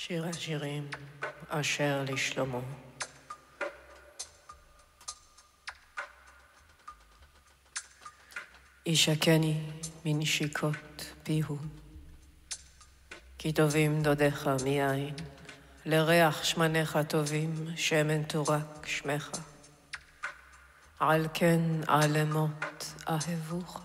שיר השירים אשר לשלמה. ישקני מנשיקות פיהו, כי טובים דודיך מיין, לריח שמניך טובים, שמן תורק שמך. על כן עלמות אהבוך,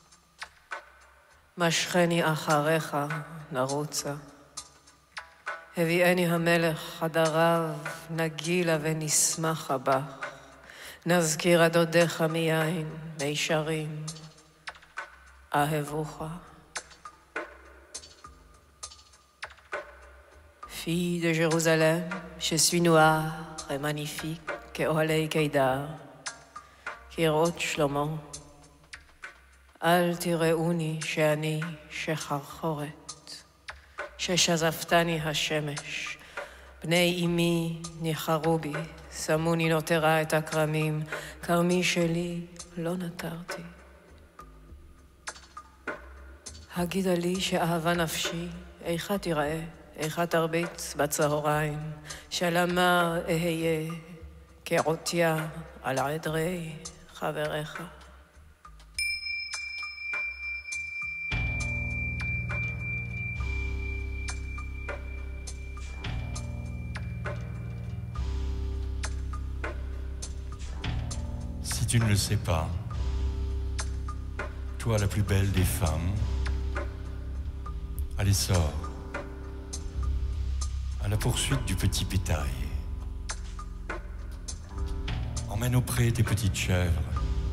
משכני אחריך נרוצה. הביאני המלך חדריו, נגילה ונשמחה בך. נזכיר דודיך מיין, מישרים, אהבוך. Fille de Jérusalem, je suis noire et magnifique, כאוהלי קידר, כראות שלמה. אל תראוני שאני שחרחורת, ששזפתני השמש. בני אמי ניחרו בי, שמוני נותרה את הכרמים, כרמי שלי לא נטרתי. הגידה לי שאהבה נפשי, איכה תיראה, איכה תרביץ בצהריים, שלמה אהיה כעוטיה על עדרי חבריך. Si tu ne le sais pas, toi la plus belle des femmes, allez sors à la poursuite du petit pétail. Emmène au pré tes petites chèvres,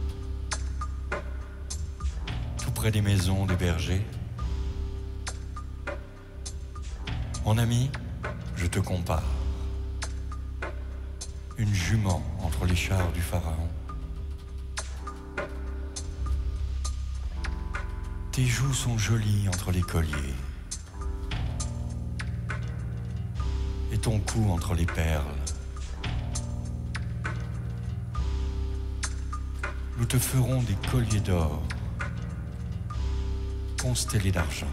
tout près des maisons des bergers. Mon ami, je te compare, une jument entre les chars du pharaon. Tes joues sont jolies entre les colliers, et ton cou entre les perles. Nous te ferons des colliers d'or, constellés d'argent.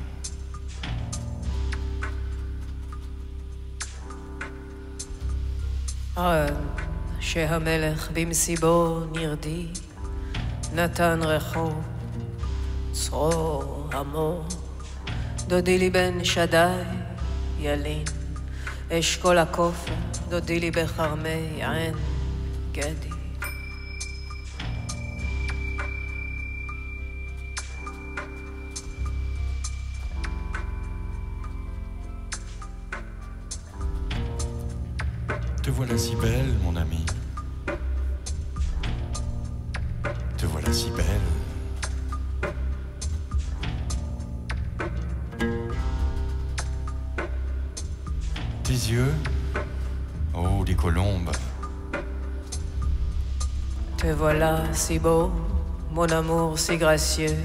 עד שהמלך במסיבו נרדי, נתן רחוב צרור עמו. דודי לי בן שדי ילין, אשכול הכופר, דודי לי בחרמי עין גדי. Te voilà si belle, mon ami. Te voilà si belle. Tes yeux, oh, des colombes. Te voilà si beau, mon amour si gracieux.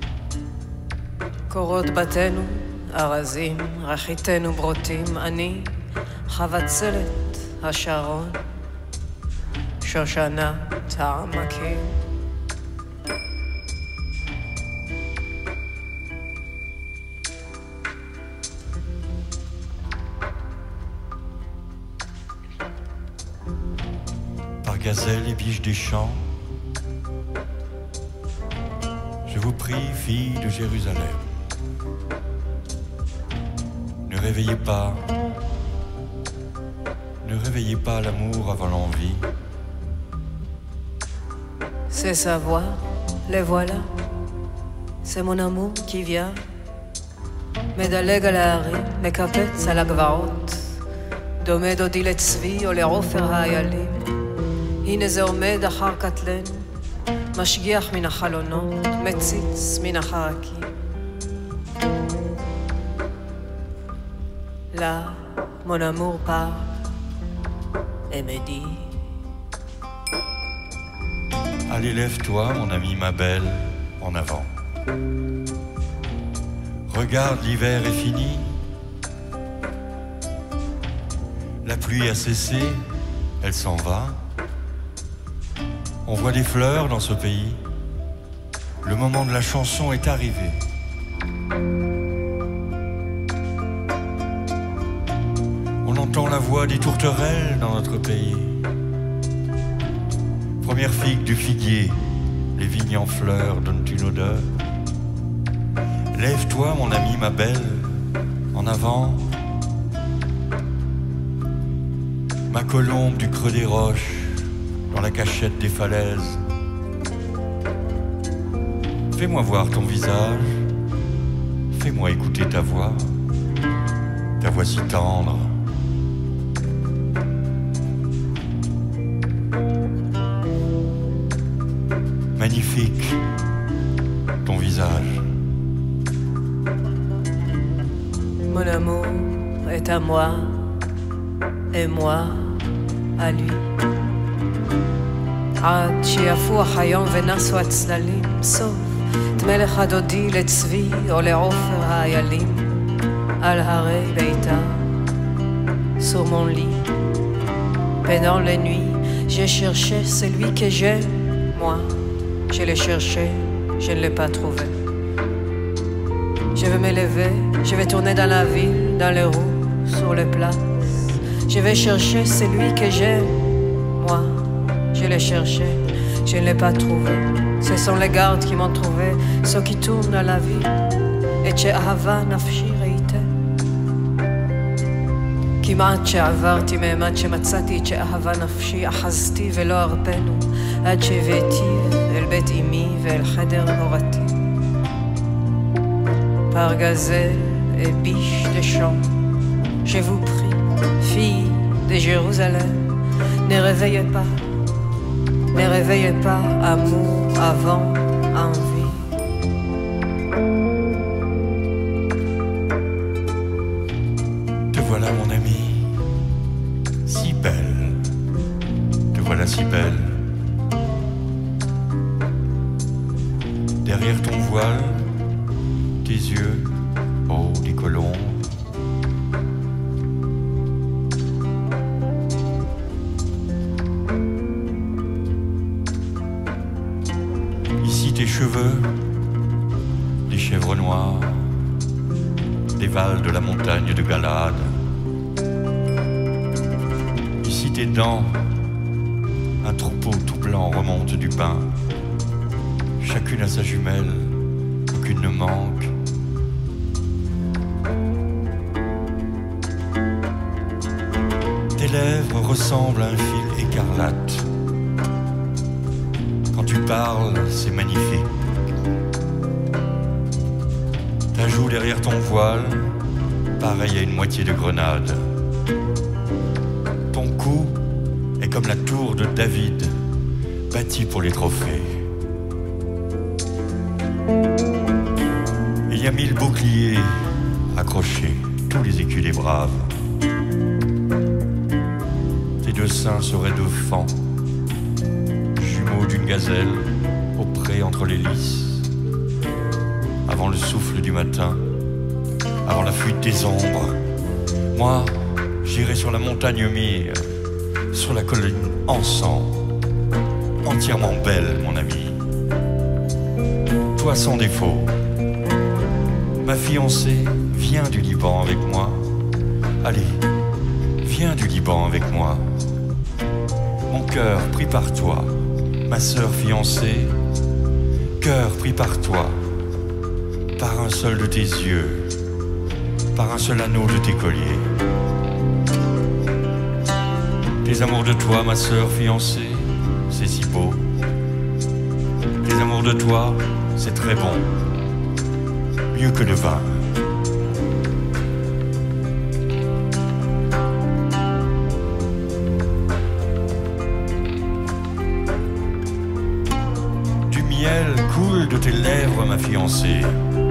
קורות בתינו, ארזים, רחיתנו ברוטים, אני חבצלת השרון, שושנת העמקים. Par gazelle et biche des champs, je vous prie, filles de Jérusalem, ne réveillez pas l'amour avant l'envie. C'est sa voix, les voilà. C'est mon amour qui vient. מדלג על ההרים, מקפץ על הגבעות. דומה דודי לצבי או לעופר האיילים. הנה זה עומד אחר קטלנו, משגיח מן החלונות, מציץ מן החרקים. Là, mon amour parle et me dit: Allez, lève-toi, mon ami, ma belle, en avant. Regarde, l'hiver est fini. La pluie a cessé, elle s'en va. On voit des fleurs dans ce pays. Le moment de la chanson est arrivé. Entends la voix des tourterelles dans notre pays. Première figue du figuier, les vignes en fleurs donnent une odeur. Lève-toi, mon ami, ma belle, en avant. Ma colombe du creux des roches, dans la cachette des falaises. Fais-moi voir ton visage, fais-moi écouter ta voix si tendre. Magnifique, ton visage. Mon amour est à moi, et moi à lui. עד שיפוח היום ונסו הצללים, סוף את מלך הדודי לצבי או לעופר האיילים, על הרי ביתה, sur mon lit. Pendant les nuits, j'ai cherché celui que j'aime, moi. Je l'ai cherché, je ne l'ai pas trouvé. Je vais me lever, je vais tourner dans la ville, dans les rues, sur les places. Je vais chercher celui que j'aime, moi. Je l'ai cherché, je ne l'ai pas trouvé. Ce sont les gardes qui m'ont trouvé, ceux qui tournent dans la ville. Et שאהבה נפשי ראיתם. כמעט שעברתי מעמד שמצאתי את שאהבה נפשי, אחזתי ולא ארפנו, עד שהבאתיו אל בית אמי ואל חדר הורתי. Par gazelle et biche de champ, je vous prie, filles de Jérusalem, ne réveillez pas. Ne réveillez pas amour avant envie. Te voilà mon ami, si belle. Te voilà si belle. Derrière ton voile, tes yeux, oh des colombes. Ici tes cheveux, des chèvres noires, des vals de la montagne de Galade. Ici tes dents, un troupeau tout blanc remonte du pain. Chacune a sa jumelle, aucune ne manque. Tes lèvres ressemblent à un fil écarlate. Quand tu parles, c'est magnifique. Ta joue derrière ton voile, pareil à une moitié de grenade. Ton cou est comme la tour de David, bâtie pour les trophées. Il y a 1000 boucliers accrochés, tous les écus des braves. Tes deux seins seraient deux fans, jumeaux d'une gazelle, au pré entre les lys. Avant le souffle du matin, avant la fuite des ombres, moi, j'irai sur la montagne mire, sur la colline encens, entièrement belle, mon ami. Toi sans défaut. Ma fiancée, viens du Liban avec moi. Allez, viens du Liban avec moi. Mon cœur pris par toi, ma sœur fiancée, cœur pris par toi, par un seul de tes yeux, par un seul anneau de tes colliers. Tes amours de toi, ma sœur fiancée, c'est si beau. Tes amours de toi, c'est très bon, mieux que le vin. Du miel coule de tes lèvres, ma fiancée.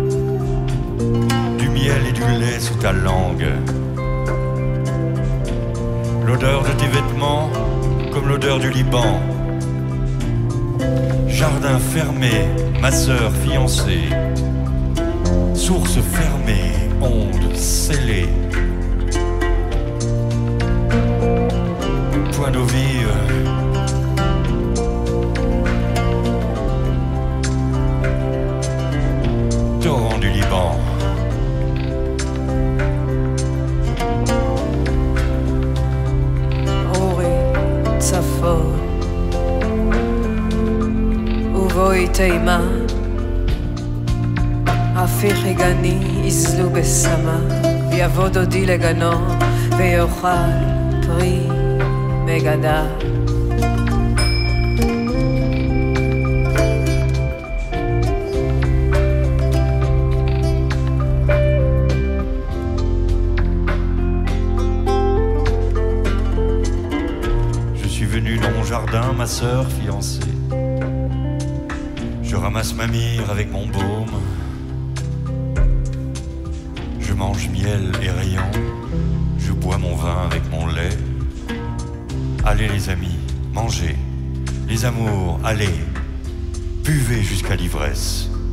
Du miel et du lait sous ta langue. L'odeur de tes vêtements comme l'odeur du Liban. Jardin fermé, ma sœur fiancée. Source fermée, onde scellée. Point d'eau vive. Torrent du Liban. בואי תימה, הפיכי גני יזלו בסמה, ויבוא דודי לגנו ויאכל פרי מגדה. Jardin, ma sœur fiancée. Je ramasse ma myrrhe avec mon baume. Je mange miel et rayons. Je bois mon vin avec mon lait. Allez les amis, mangez. Les amours, allez. Buvez jusqu'à l'ivresse.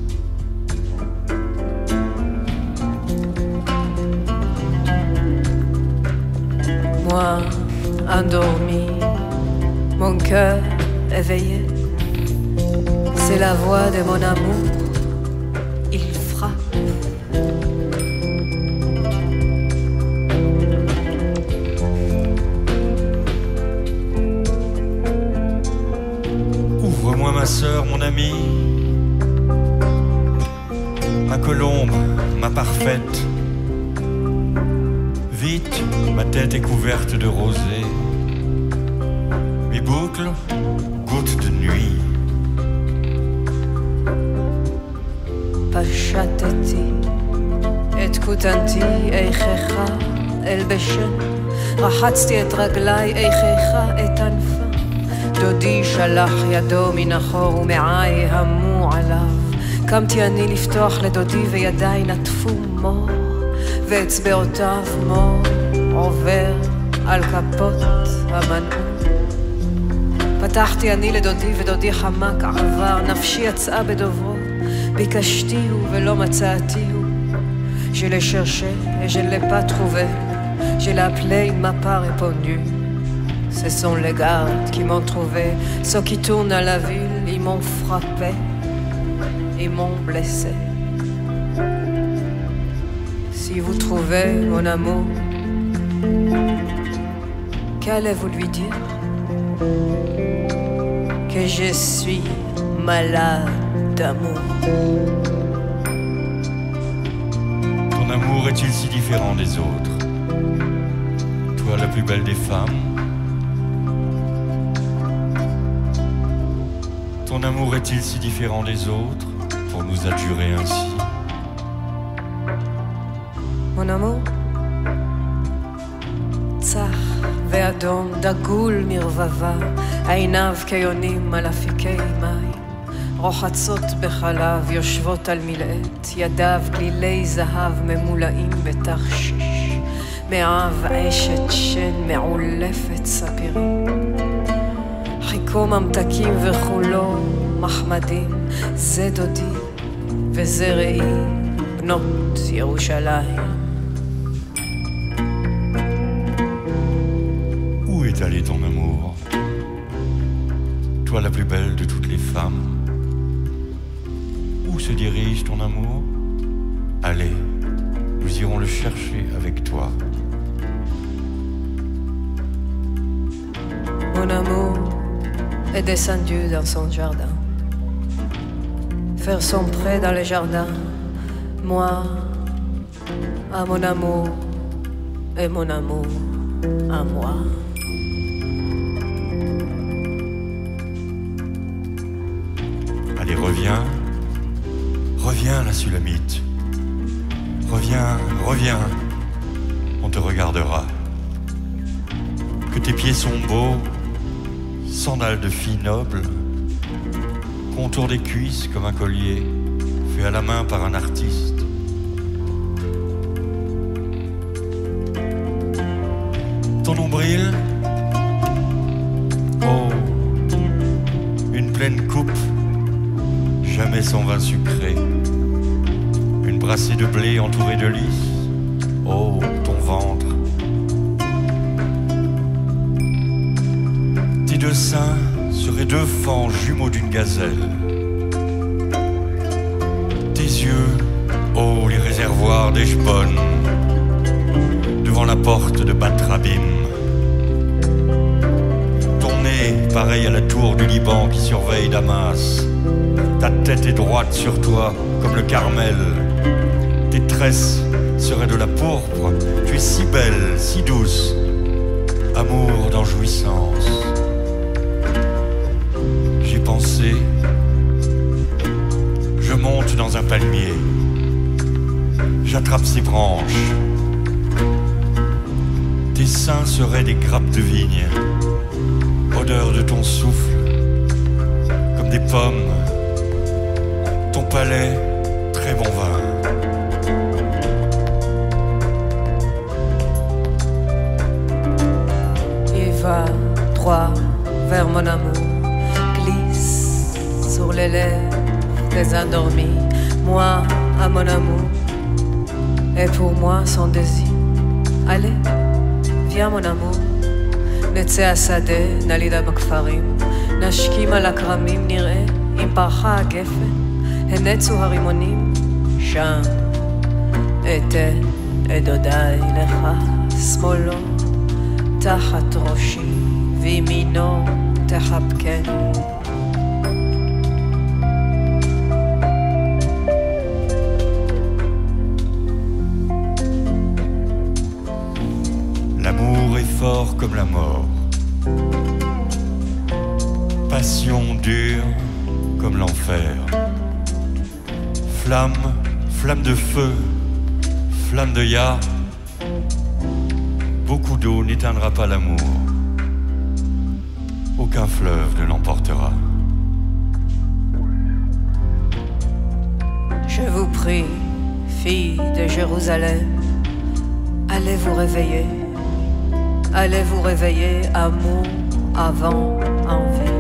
Moi, endormi, mon cœur éveillé, c'est la voix de mon amour, il frappe. Ouvre-moi ma sœur, mon amie, ma colombe, ma parfaite. Vite, ma tête est couverte de rosée. Mes boucles, gouttes de nuit. פשטתי את כותנתי איכך אל בשן, רחצתי את רגלי איכך את ענפה. דודי שלח ידו מן החור ומעי המו עליו. קמתי אני לפתוח לדודי וידיי נטפו מור, ואצבעותיו מור עובר על כפות המנעור. פתחתי אני לדודי ודודי חמק עבר, נפשי יצאה בדוברו, ביקשתיהו ולא מצאתיהו. Je l'ai cherché et je ne l'ai pas trouvé, je l'ai appelé, il m'a pas répondu. Ce sont les gardes qui m'ont trouvé, ceux qui tournent à la ville, ils m'ont frappé, ils m'ont blessé. Si vous trouvez mon amour, qu'allez-vous lui dire? Que je suis malade d'amour. Ton amour est-il si différent des autres? Toi la plus belle des femmes. Ton amour est-il si différent des autres pour nous adjurer ainsi? Mon amour, צח ואדום, דגול מרבבה, עיניו כיונים על אפיקי מים, רוחצות בחלב, יושבות על מלאת, ידיו גלילי זהב ממולאים בתכשיש, מעיו אשת שן מעולפת ספירים, חיכו ממתקים וכולו מחמדים, זה דודי וזה ראי, בנות ירושלים. Où est allé ton amour? Toi la plus belle de toutes les femmes. Où se dirige ton amour? Allez, nous irons le chercher avec toi. Mon amour est descendu dans son jardin, faire son pré dans le jardin, moi à mon amour et mon amour à moi. Allez, reviens, reviens la Sulamite, reviens, reviens, on te regardera. Que tes pieds sont beaux, sandales de filles nobles, contour des cuisses comme un collier, fait à la main par un artiste. Ton nombril, oh, une pleine coupe, jamais sans vin sucré, une brassée de blé entourée de lys, oh, ton ventre. Tes deux seins seraient deux fans jumeaux d'une gazelle. Tes yeux, oh, les réservoirs d'Eshbon, devant la porte de Bat Rabim. Ton nez, pareil à la tour du Liban qui surveille Damas. Ta tête est droite sur toi comme le Carmel. Tes tresses seraient de la pourpre. Tu es si belle, si douce. Amour dans jouissance. J'ai pensé, je monte dans un palmier. J'attrape ses branches. Tes seins seraient des grappes de vigne. Odeur de ton souffle, comme des pommes. Ton palais, très bon vin. Il va droit vers mon amour, glisse sur les lèvres des endormis. Moi à mon amour, et pour moi son désir. Allez, viens mon amour. נצא השדה, נלידה בכפרים, נשכים על הכרמים, נראה אם פרחה הגפן, הנצו הרימונים, שם אתן את דודיי לך, שמאלו תחת ראשי, וימינו תחבקני. L'amour est fort comme la mort. Passion dure comme l'enfer. Flamme, flamme de feu, flamme de ya. Beaucoup d'eau n'éteindra pas l'amour. Aucun fleuve ne l'emportera. Je vous prie, filles de Jérusalem, allez vous réveiller. Allez vous réveiller, amour avant envie.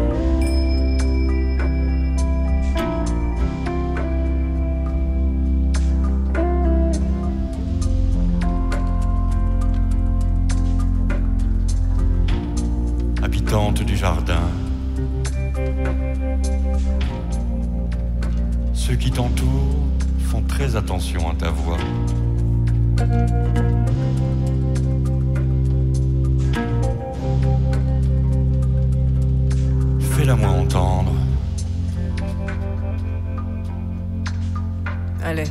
Habitante du jardin, ceux qui t'entourent font très attention à ta voix. Fais-la-moi entendre. Allez,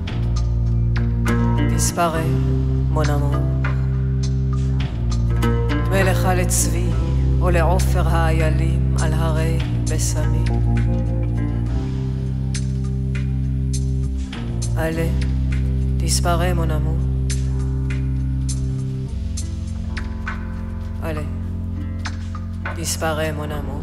disparaît, mon amour. מלך לצבי או לעופר האיילים על הרי בשמים. Allez, disparaît, mon amour. Allez, disparaît, mon amour.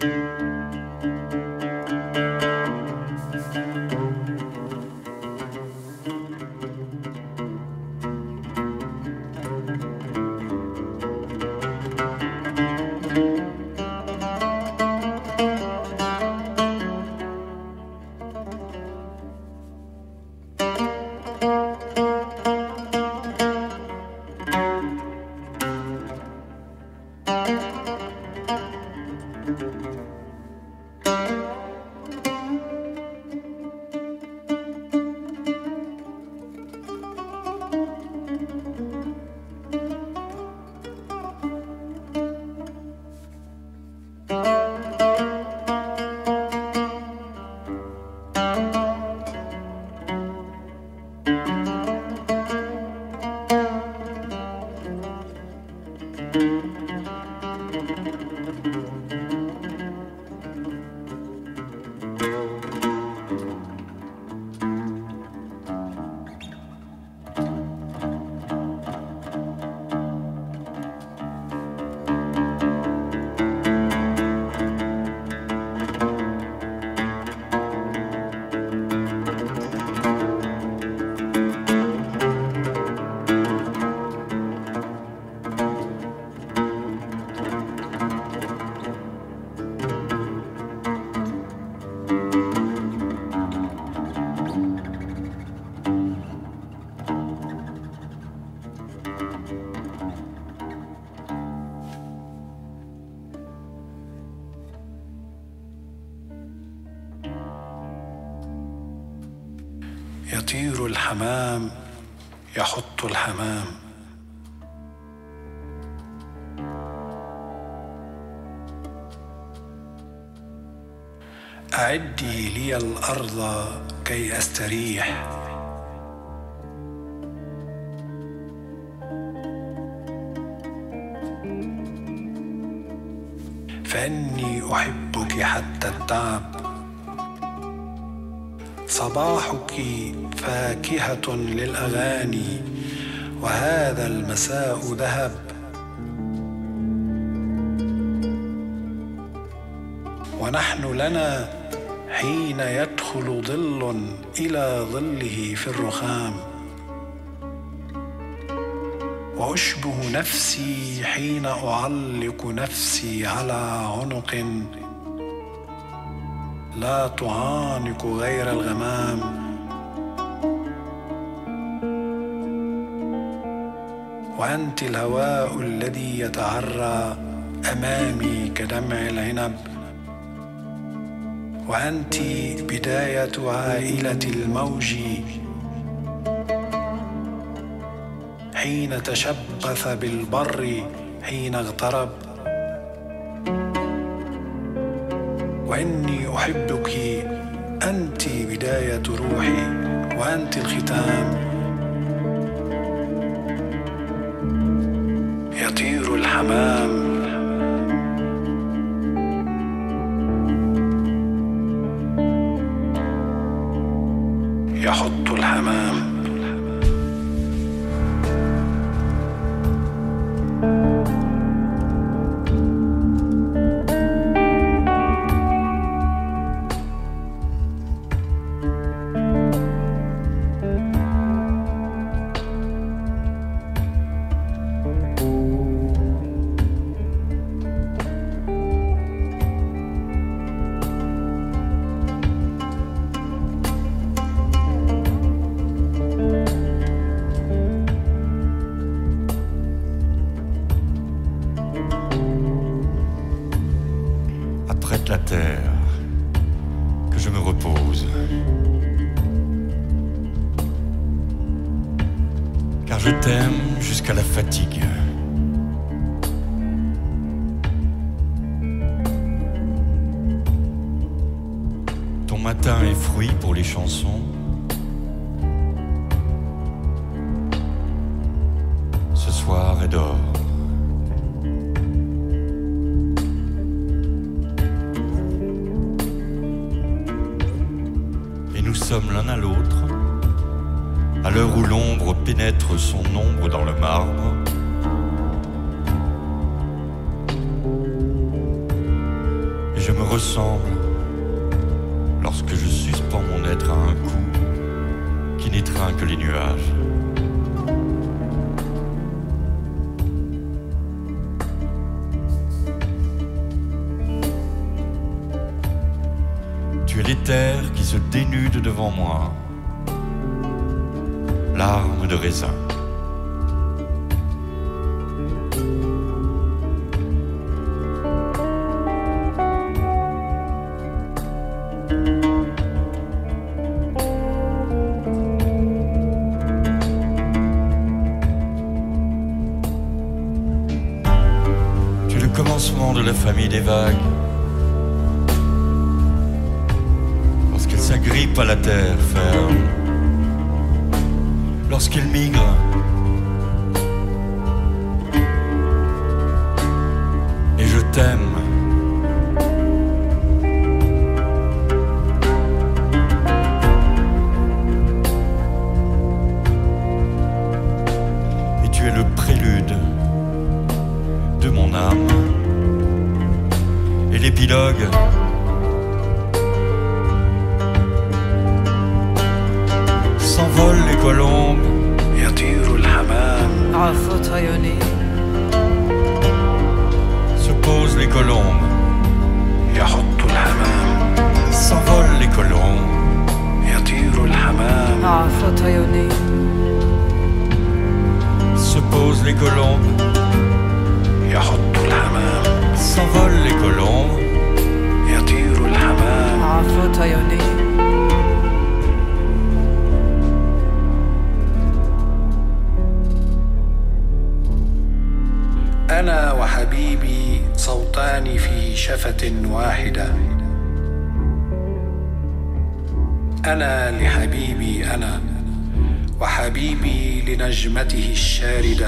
يطير الحمام يحط الحمام، أعدي لي الأرض كي أستريح، فإني أحبك حتى التعب، صباحك فاكهة للأغاني وهذا المساء ذهب، ونحن لنا حين يدخل ظل إلى ظله في الرخام، وأشبه نفسي حين أعلق نفسي على عنق لا تعانق غير الغمام، وأنت الهواء الذي يتعرى أمامي كدمع العنب، وأنت بداية عائلة الموج حين تشبث بالبر حين اغترب، وإني أحبك أنت بداية روحي وأنت الختام. يطير الحمام يحط الحمام، la terre, que je me repose. Car je t'aime jusqu'à la fatigue. Ton matin est fruit pour les chansons. Ce soir est d'or. Nous sommes l'un à l'autre, à l'heure où l'ombre pénètre son ombre dans le marbre. Et je me ressemble lorsque je suspends mon être à un cou qui n'étreint que les nuages. Tu es l'éther qui se dénude devant moi, larmes de raisin. Tu es le commencement de la famille des vagues. S'agrippe à la terre ferme, lorsqu'il migre, et je t'aime. Et tu es le prélude de mon âme, et l'épilogue s'envolent les colombes. يطير الحمام. عفوت عيوني. Se posent les colombes. يحط الحمام. S'envolent les colombes. يطير الحمام. عفوت عيوني. Se posent les colombes. يحط الحمام. S'envolent les colombes. يطير الحمام. عفوت عيوني. أنا وحبيبي صوتان في شفة واحدة. أنا لحبيبي أنا، وحبيبي لنجمته الشاردة.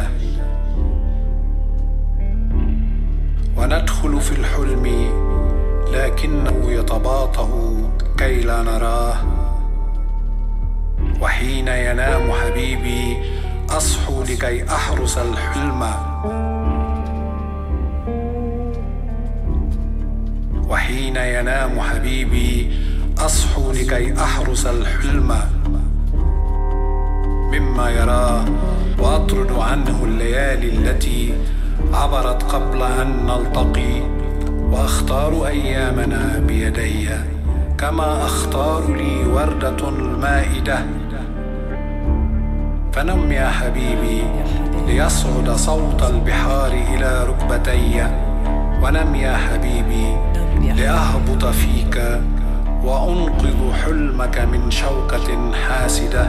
وندخل في الحلم لكنه يتباطأ كي لا نراه. وحين ينام حبيبي أصحو لكي أحرس الحلم. وحين ينام حبيبي أصحو لكي أحرس الحلم مما يراه، وأطرد عنه الليالي التي عبرت قبل أن نلتقي. وأختار أيامنا بيدي كما أختار لي وردة المائدة. فنم يا حبيبي ليصعد صوت البحار إلى ركبتي. ونم يا حبيبي لأهبط فيك وأنقذ حلمك من شوكة حاسدة.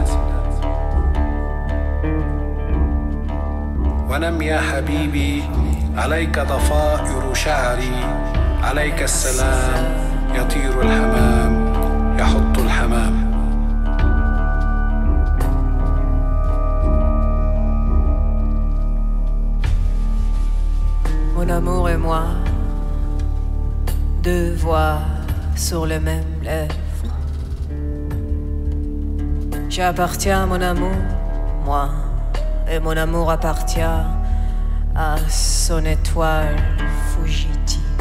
ونم يا حبيبي عليك ضفائر شعري، عليك السلام. يطير الحمام. يحط الحمام. Mon amour et moi, deux voix sur les mêmes lèvres. J'appartiens à mon amour, moi, et mon amour appartient à son étoile fugitive.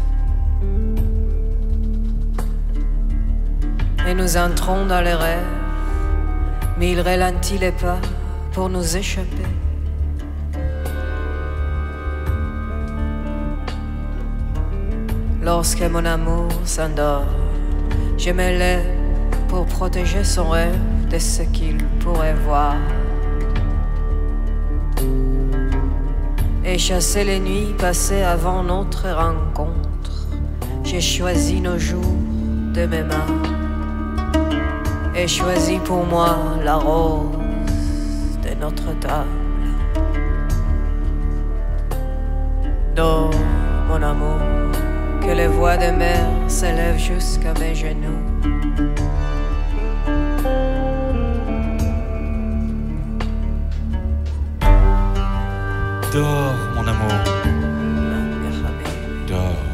Et nous entrons dans les rêves, mais il ralentit les pas pour nous échapper. Lorsque mon amour s'endort, je me lève pour protéger son rêve de ce qu'il pourrait voir. Et chasser les nuits passées avant notre rencontre, j'ai choisi nos jours de mes mains et choisi pour moi la rose de notre table. Dors, mon amour, que les voix des mers s'élèvent jusqu'à mes genoux. Dors, mon amour. Dors.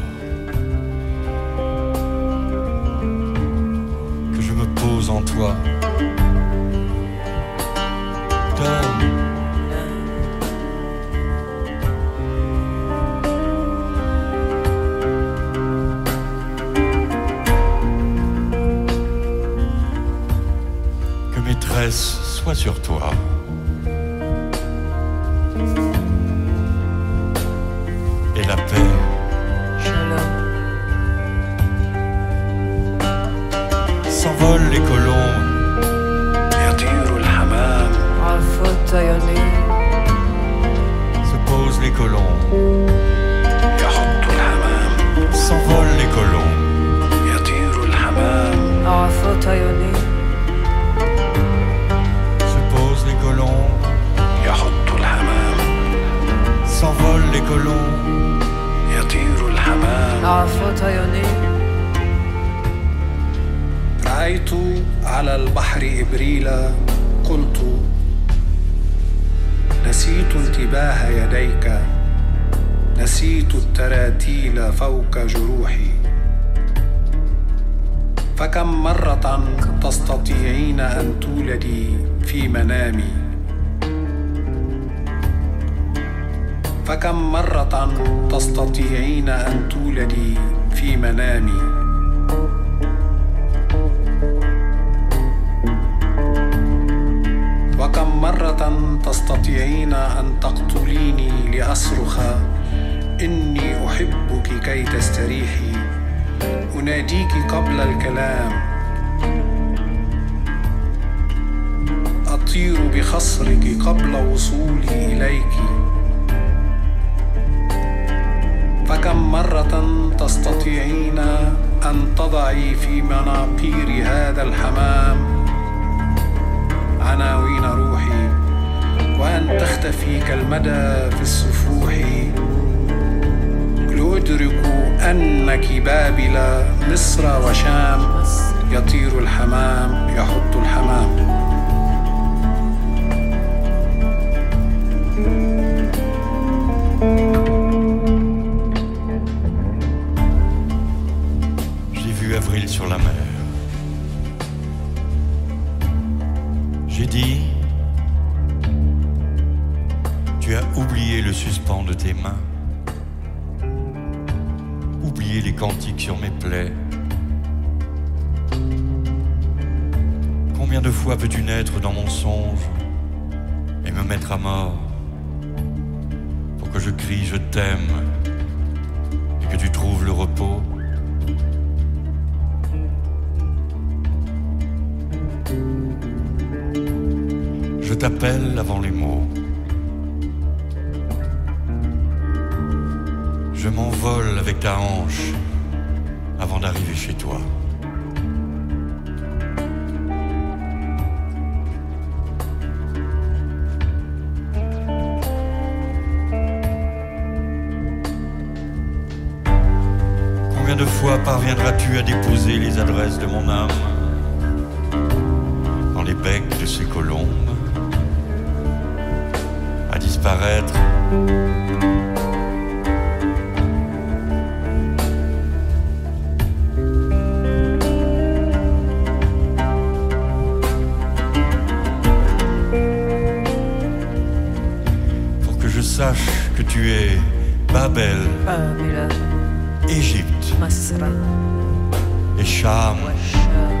Que je me pose en toi. Dors. tendresse soit sur toi. Et la paix. Shalom. S'envolent les colombes. يطير الحمام عفوت عيوني. Se posent les colombes. يحط الحمام S'envolent les colombes. يطير الحمام عفوت عيوني. Se posent les colombes. يحط الحمام S'envolent les colombes. يطير الحمام عفوت عيوني. رأيت على البحر إبريلا قلت نسيت انتباه يديك نسيت التراتيل فوق جروحي فكم مرة تستطيعين أن تولدي في منامي فكم مرة تستطيعين أن تولدي في منامي وكم مرة تستطيعين أن تقتليني لأصرخ إني أحبك كي تستريحي أناديك قبل الكلام أطير بخصرك قبل وصولي إليك فكم مرة تستطيعين أن تضعي في مناقير هذا الحمام عناوين روحي وأن تختفي كالمدى في السفوح لأدرك أنك بابل مصر وشام يطير الحمام يحط الحمام J'ai vu avril sur la mer. J'ai dit, tu as oublié le suspens de tes mains, oublié les cantiques sur mes plaies. Combien de fois veux-tu naître dans mon songe et me mettre à mort pour que je crie je t'aime et que tu trouves le repos? Je t'appelle avant les mots. Je m'envole avec ta hanche avant d'arriver chez toi. Combien de fois parviendras-tu à déposer les adresses de mon âme dans les becs de ces colombes? À disparaître pour que je sache que tu es Babel, بابل. Égypte مصر. et Cham. والشام.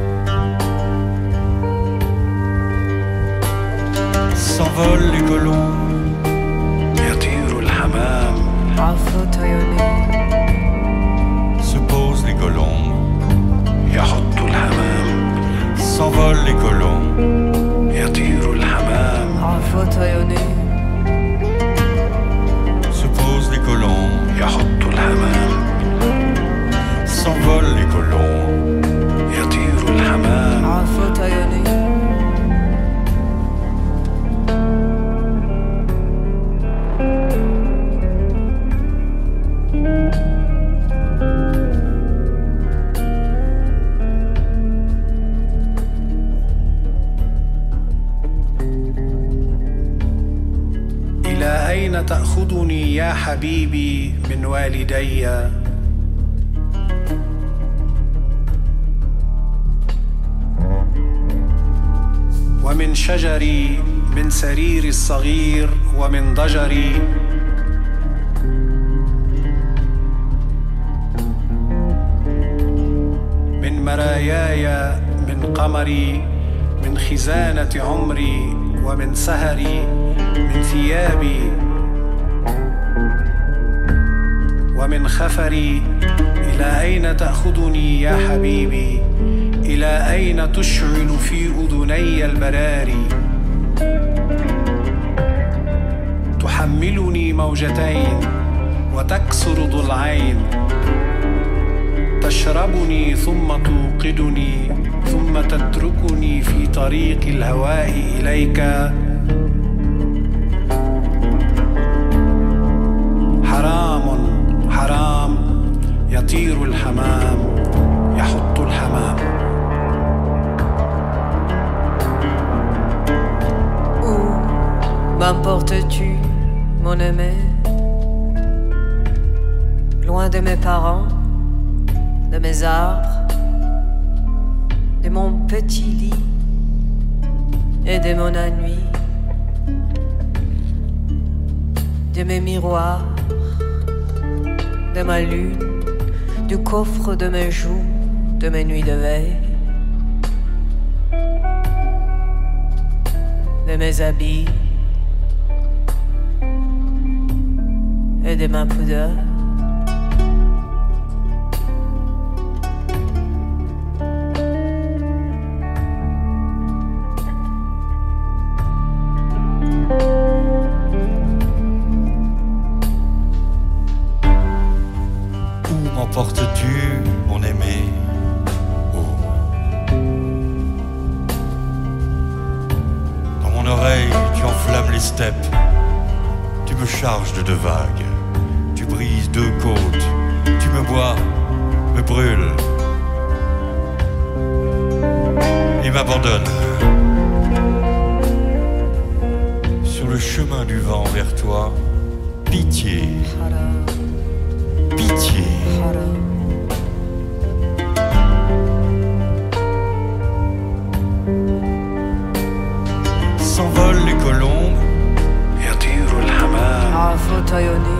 S'envolent les colombes, يطير الحمام عفوت عيوني. se posent les colombes, يحط الحمام s'envolent les colombes, يطير الحمام عفوت عيوني. se posent les colombes, يحط الحمام s'envolent les colombes, يطير الحمام عفوت عيوني. إلى أين تأخذني يا حبيبي من والدي ومن شجري من سريري الصغير ومن ضجري من مراياي من قمري من خزانة عمري ومن سهري من ثيابي ومن خفري. إلى أين تأخذني يا حبيبي؟ إلى أين تشعل في أذني البراري؟ تحملني موجتين وتكسر ضلعين، تشربني ثم توقدني ثم تتركني في طريق الهواء إليك. حرام حرام يطير الحمام يحط الحمام. Où m'emportes-tu, mon aimé? Loin de mes parents, de mes arbres, de mon petit lit et de mon ennui, de mes miroirs, de ma lune, du coffre de mes joues, de mes nuits de veille, de mes habits et de ma pudeur. M'emportes-tu, mon aimé? Oh. Dans mon oreille, tu enflammes les steppes, tu me charges de deux vagues, tu brises deux côtes, tu me bois, me brûles et m'abandonnes. Sur le chemin du vent vers toi, pitié. Pitié. S'envolent les colombes. يطير الحمام. عفوت عيوني.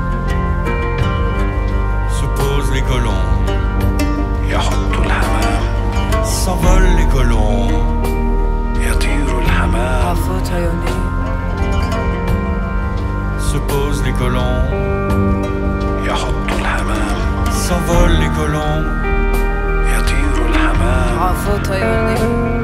Se posent les colombes. يحط الحمام. S'envolent les colombes. يطير الحمام. عفوت عيوني. Se posent les colombes. يحط الحمام. S'envolent les colombes. يطير الحمام. عفوت عيوني.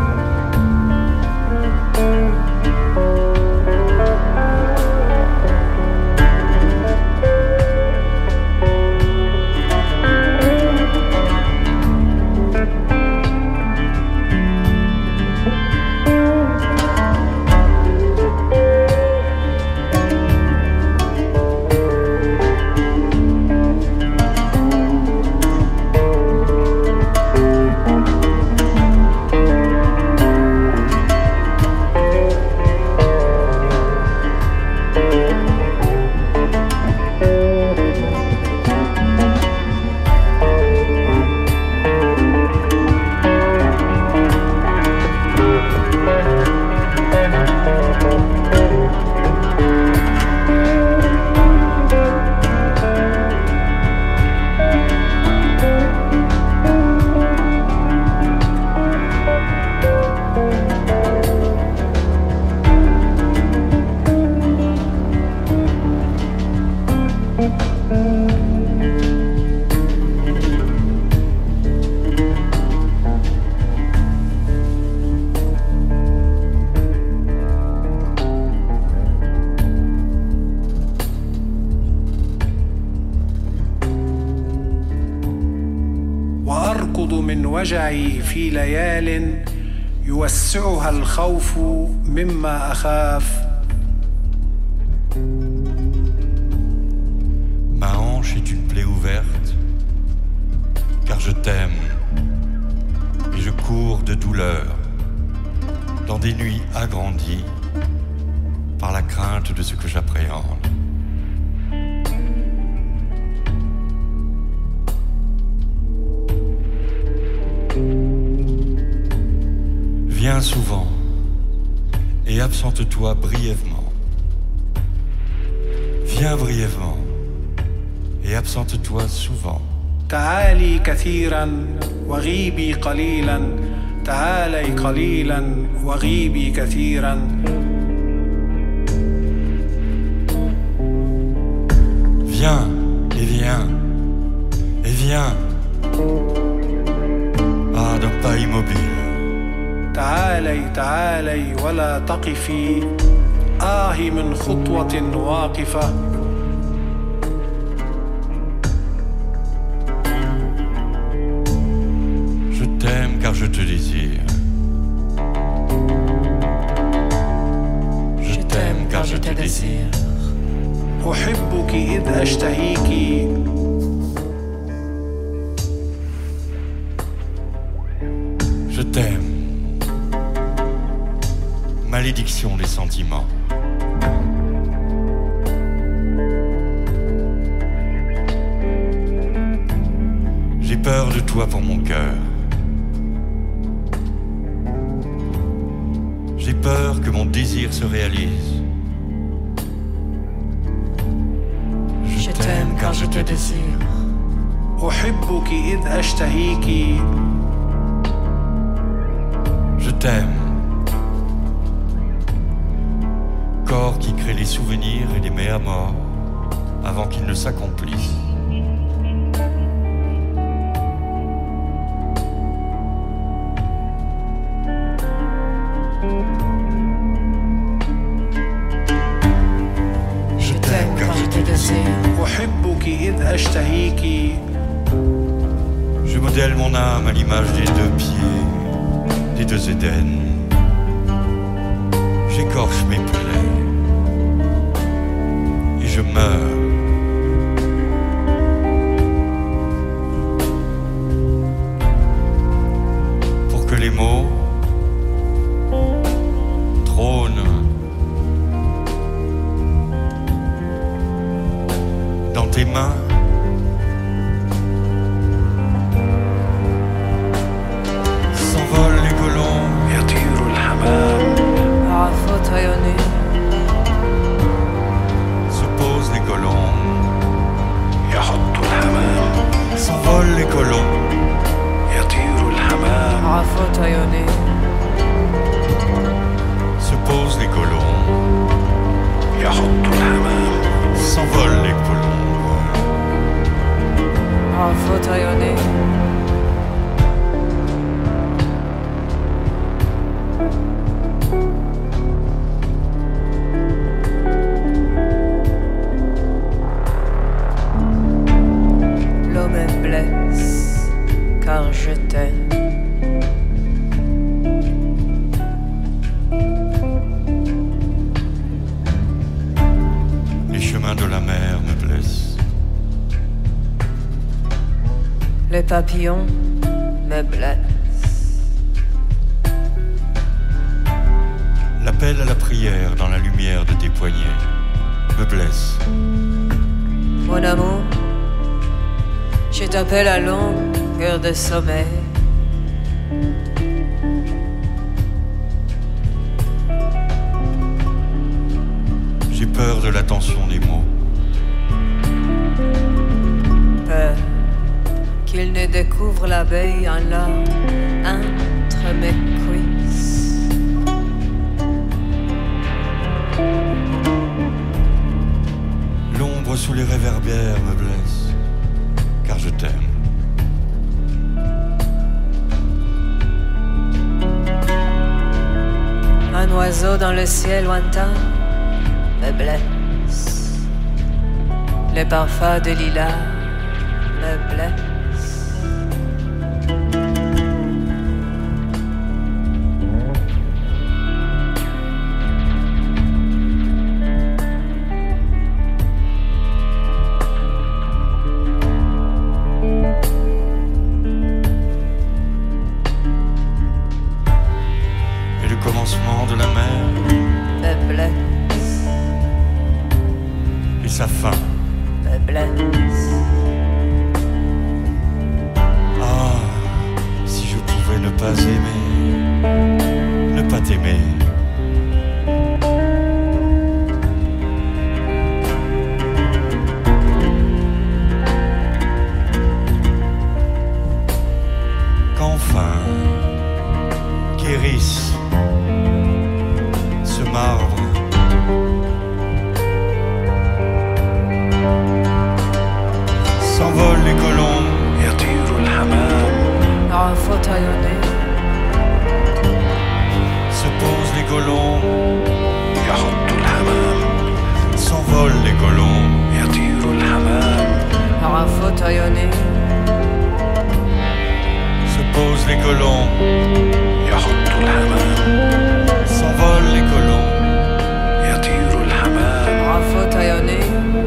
وجعي في ليال يوسعها الخوف مما أخاف. Ma hanche est une plaie ouverte, car je t'aime et je cours de douleur dans des nuits agrandies par la crainte de ce que j'appréhende. Viens souvent et absente-toi brièvement. Viens brièvement et absente-toi souvent. تعالي كثيرا وغيبي قليلا، تعالي قليلا وغيبي كثيرا. Viens, et viens, et viens. Ah, d'un pas immobile. تعالي تعالي ولا تقفي، آهي من خطوة واقفة. Je t'aime car je te désire. Je t'aime car je te désire. أحبك إذ أشتهيك. Je t'aime. Malédiction des sentiments. J'ai peur de toi pour mon cœur. J'ai peur que mon désir se réalise. Je t'aime car je te désire. أحبك إذ أشتهيك. Je t'aime. Corps qui crée les souvenirs et les met à mort avant qu'ils ne s'accomplissent. Je t'aime car je te désire. أحبك إذ أشتهيك. Je modèle mon âme à l'image des deux pieds, des deux Éden. J'écorche mes plaies et je meurs. Pour que les mots trônent dans tes mains. S'envolent les colons. يطير الحمام. عفوت عيوني. Se posent les colons. يحط الحمام. S'envolent les colons. يطير الحمام. عفوت عيوني. Se posent les colons. يحط الحمام. S'envolent les colons. عفوت عيوني. L'eau me blesse car je t'aime. Les chemins de la mer me blessent. Les papillons me blessent. L'appel à la prière dans la lumière de tes poignets me blesse. Mon amour, je t'appelle à longueur de sommeil. J'ai peur de la tension des mots. Peur qu'il ne découvre l'abeille en larmes entre mes cuisses. L'ombre sous les réverbères me blesse, car je t'aime. Un oiseau dans le ciel lointain me blesse. Le parfum de lilas me blesse. Et le commencement de la mer Me blesse, et sa fin. me blesse. Ah, si je pouvais ne pas aimer, ne pas t'aimer. Qu'enfin hérissent ce marbre. S'envolent les colombes. يطير الحمام. عفوت عيوني. Se posent les colombes. يحط الحمام. S'envolent les colombes. يطير الحمام. عفوت عيوني. Se posent les colombes. يحط الحمام. S'envolent les colombes. يطير الحمام. عفوت عيوني.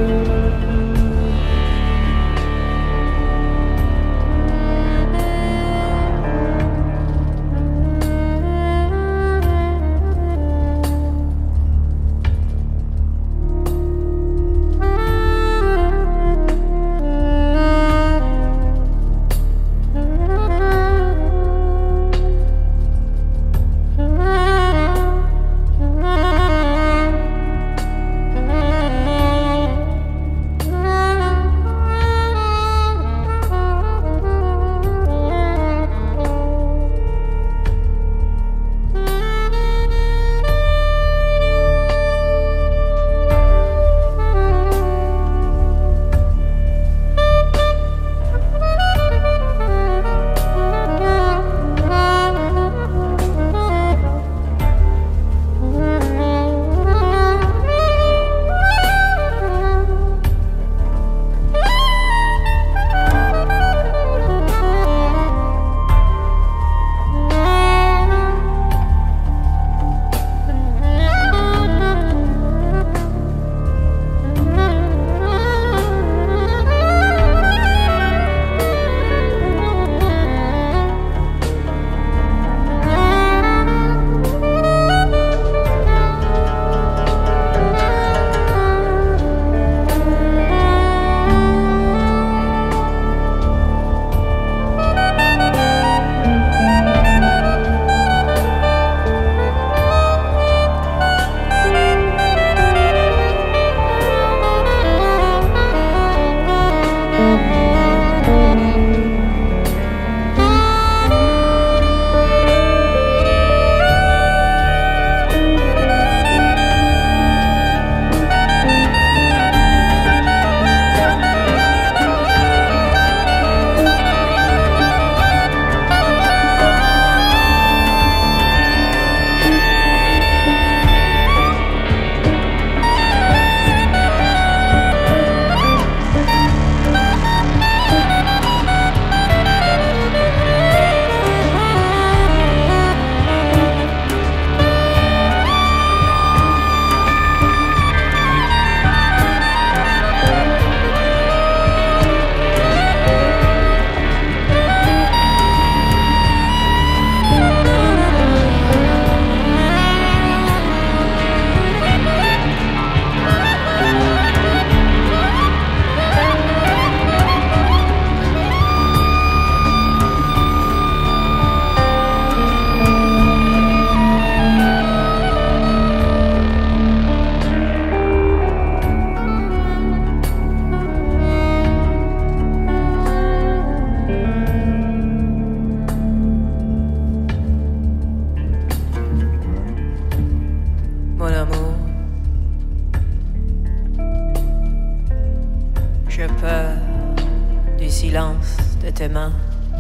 tes mains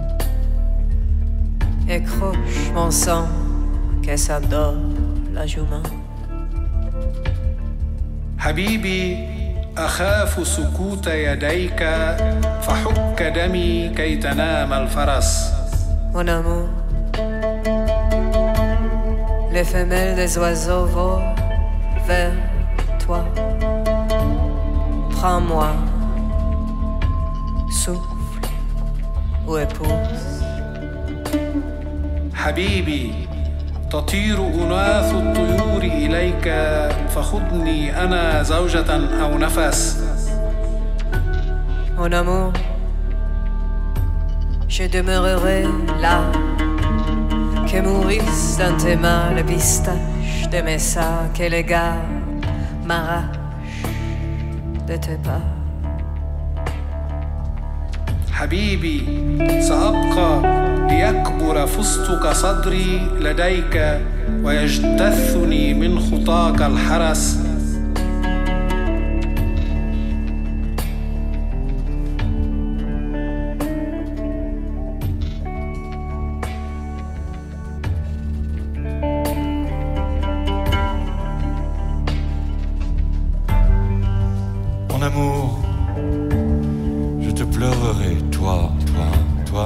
et croche mon sang que ça dort la jument. حبيبي أخاف سكوت يديك فحك دمي كي تنام الفرس. Mon amour, les femelles des oiseaux volent vers toi. Prends-moi, souffle ou épouse. حبيبي تطير أناث الطيور إليك فخذني أنا زوجة أو نفس. Mon amour, je demeurerai là, que mûrissent dans tes mains le pistache de mes sacs et les gars m'arrachent de tes pas. حبيبي سأبقى ليكبر فستق صدري لديك ويجتثني من خطاك الحرس. Mon amour, je te pleurerai, toi, toi, toi.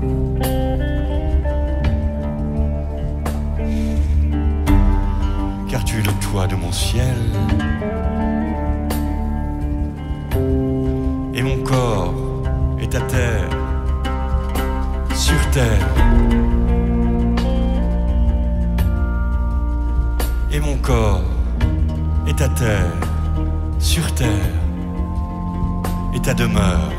Car tu es le toit de mon ciel. Et mon corps est à terre, sur terre. Et mon corps est à terre, sur terre. Et ta demeure.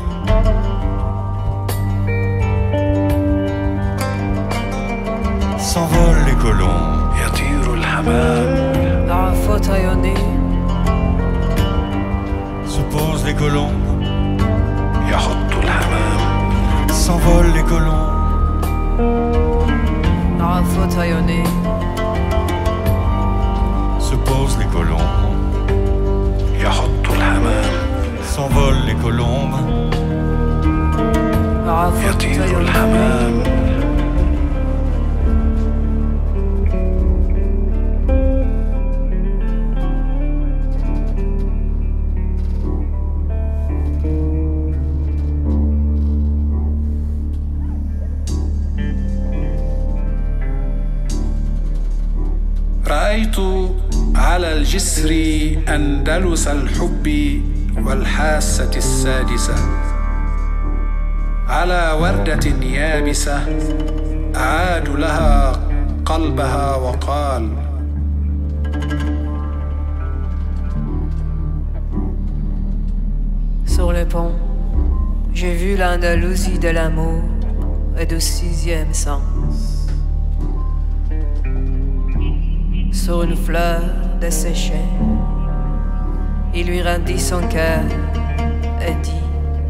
S'envolent les colons. يطير الحمام. عفوت عيوني. Se posent les colons. يحط الحمام. S'envolent les colons. عفوت عيوني. Se posent les colons. يحط الحمام. S'envolent les colombes. عفوت يطير عيوني. الحمام. رأيت على الجسر أندلس الحب والحاسة السادسة، على وردة يابسة أعاد لها قلبها وقال: Sur le pont, j'ai vu l'Andalousie de l'amour et du sixième sens. Sur une fleur desséchée, il lui rendit son cœur et dit: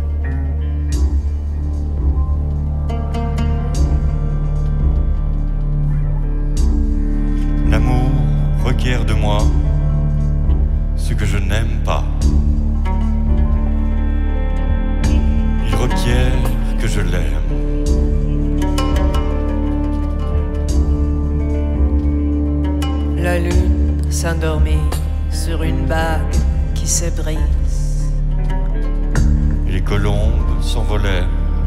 L'amour requiert de moi ce que je n'aime pas. Il requiert que je l'aime. La lune s'endormit sur une bague qui se brise. Et les colombes s'envolèrent.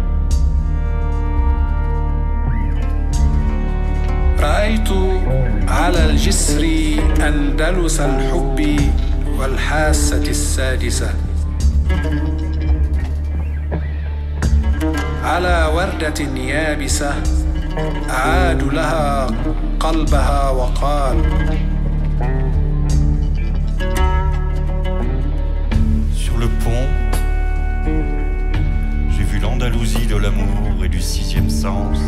رأيت على الجسر أندلس الحب والحاسة السادسة، على وردة يابسة أعاد لها قلبها وقال: Sur le pont, j'ai vu l'Andalousie de l'amour et du sixième sens.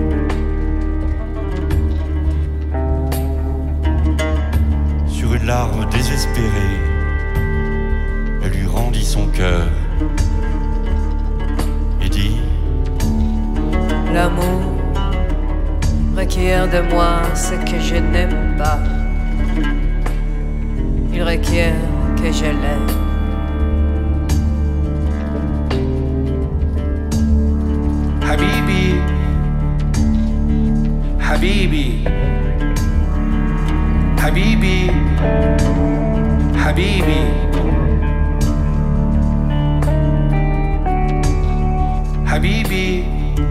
Sur une larme désespérée, elle lui rendit son cœur et dit: L'amour requiert de moi ce que je n'aime pas. Il requiert que je l'aime. حبيبي حبيبي حبيبي حبيبي حبيبي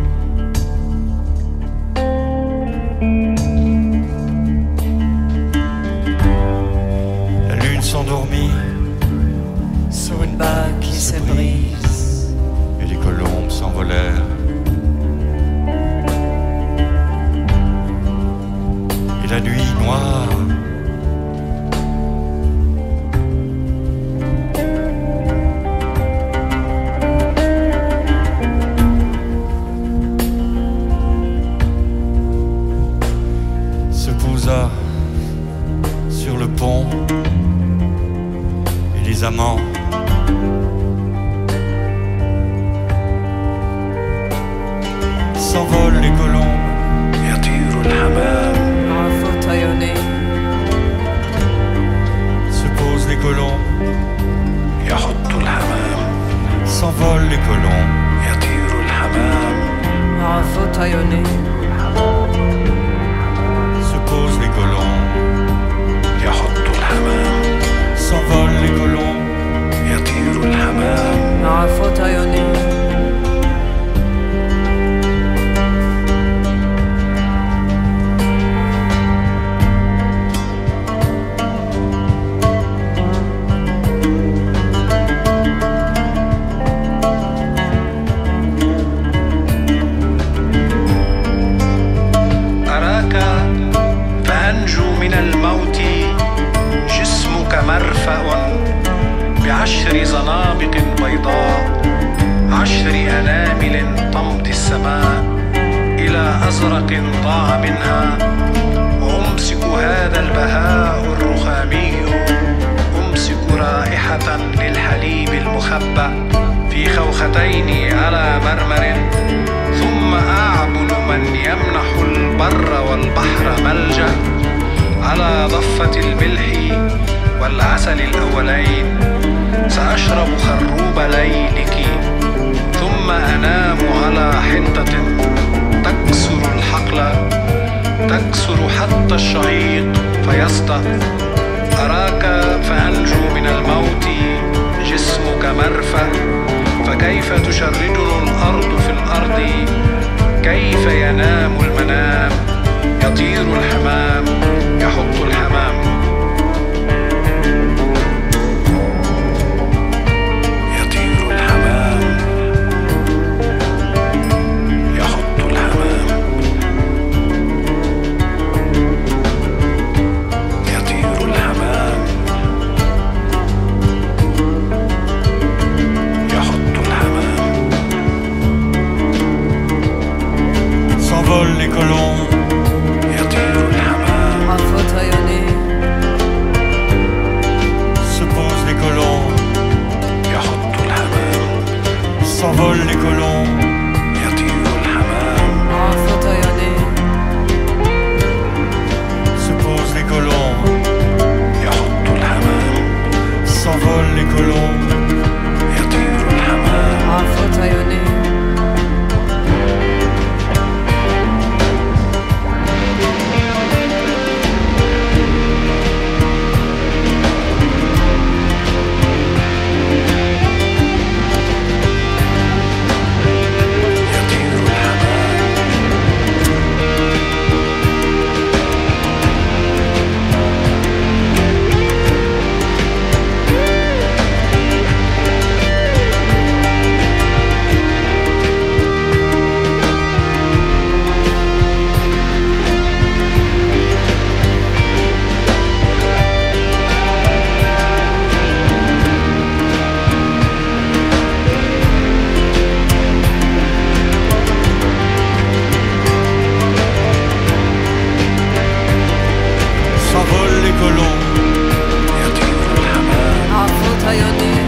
La lune s'endormit Sur une bague qui se brise. et les colombes s'envolèrent. Et la nuit noire se posa sur le pont et les amants s'envolent les colombes. عفوت Se posent les colons, يحط الحمام s'envolent les colons, يطير الحمام عفوت عيوني أراك فأنجو من الموت جسمك مرفأ بعشر زنابق بيضاء 10 أنامل تمضي السماء إلى أزرق ضاع منها وأمسك هذا البهاء الرخامي أمسك رائحة للحليب المخبأ في خوختين على مرمر ثم أعبد من يمنح البر والبحر ملجأ على ضفة الملح والعسل الأولين سأشرب خروب ليلك ثم أنام على حنطة تكسر الحقل تكسر حتى الشهيق فيصدأ أراك فأنجو من الموت جسمك مرفأ فكيف تشردني الأرض في الأرض كيف ينام المنام يطير الحمام يحط الحمام يطير الحمام يحط الحمام يطير الحمام يحط الحمام s'envolent les colons, يطير الحمام عفوت عيوني se posent les colons, يحط الحمام s'envolent les colons, يطير الحمام عفوت عيوني se posent les colons, يحط الحمام s'envolent les colons, يطير الحمام عفوت عيوني يطير الحمام s'envolent les colons, يطير الحمام عفوت عيوني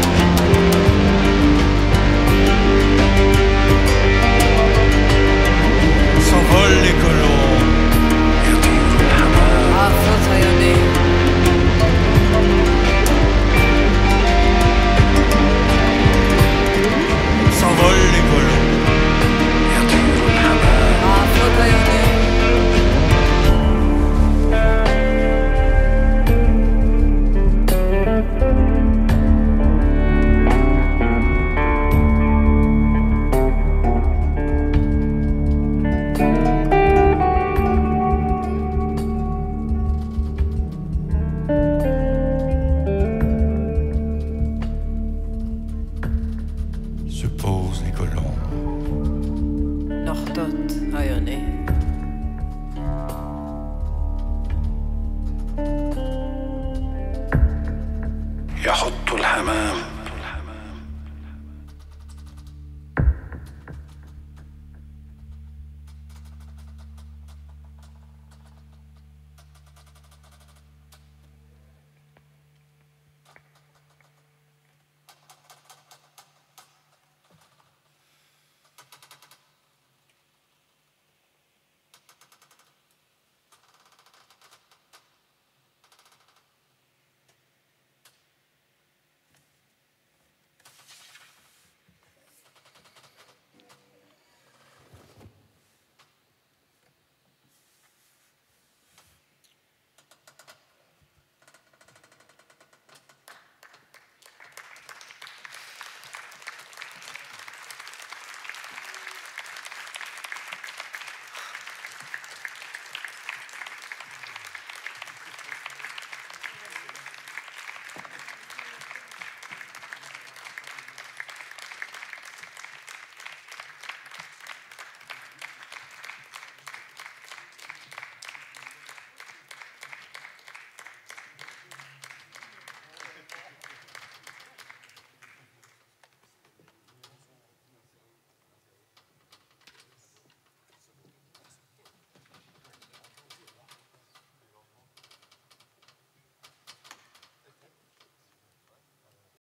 s'envolent les colons, يطير الحمام عفوت عيوني s'envolent les colons, يطير الحمام عفوت عيوني se posent les colons, نخطط عيوني